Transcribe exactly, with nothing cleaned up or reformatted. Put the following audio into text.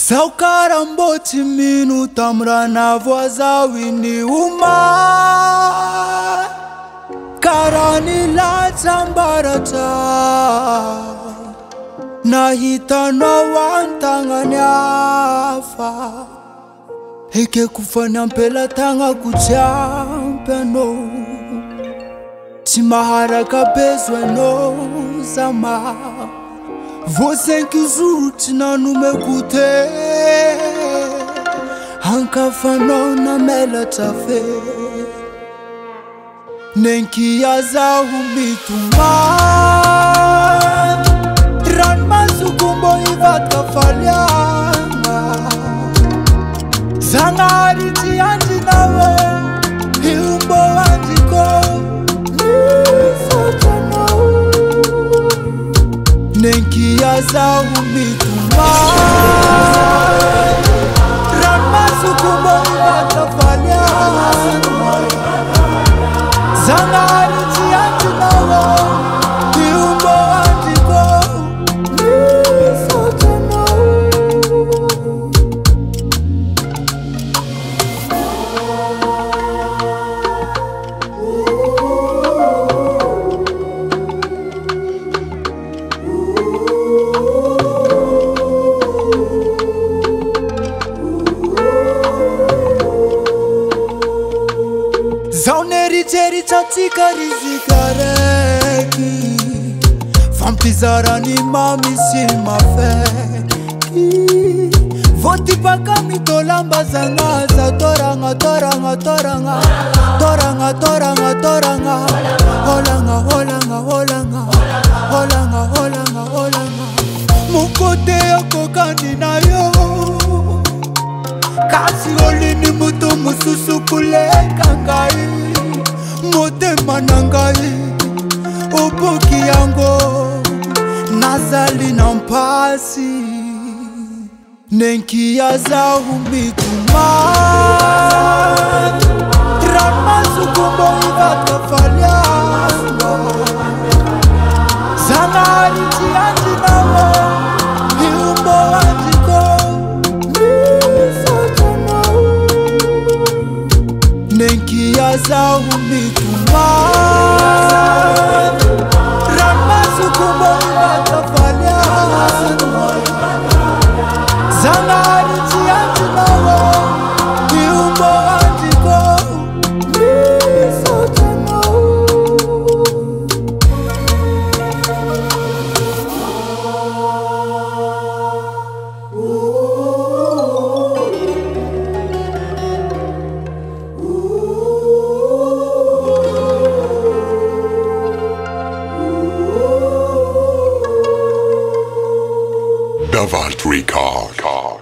Saukaramboti minu tamra na vwazawini uma Karani la tambarata Nahita no wantanga nyafa Eke kufanya mpela tanga kuchampeno Chimahara kabezwe no zama Você nkizuru tina numekute Hankafano na mela tafe Nenki yaza humituma Ranma sukumbo ivata falyanga Zangari tianji nawe Hiumbo anjiko Nisotano Nenki yaza humituma Ranma sukumbo ivata falyanga Zangari tianji nawe Hiumbo anjiko Nisotano Zauneri teri chatika rizikareki Vampizarani mami si mafeki Voti paka mitolamba zangaza Toranga, toranga, toranga Toranga, toranga, toranga Holanga, holanga, holanga Holanga, holanga, holanga Mukote yako kandina yo Kasi olini mutu mususu kuleka ngai Motema nangai Ubuki yango Nazali na mpasi Nenki yaza humituma Rama sukumbo ivata falyanga Zangari tianji nawe Hiumbo anjiko Nenki yaza humituma Ranma sukumbo ivata falyanga Zangari tianji nawe Hiumbo anjiko Nisotano Davalt Record.